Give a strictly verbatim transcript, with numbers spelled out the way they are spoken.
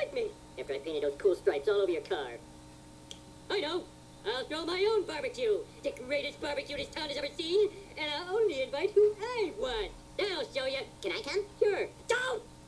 with me after I painted those cool stripes all over your car. I know. I'll throw my own barbecue. The greatest barbecue this town has ever seen. And I'll only invite who I want. Then I'll show you. Can I come? Sure. Don't!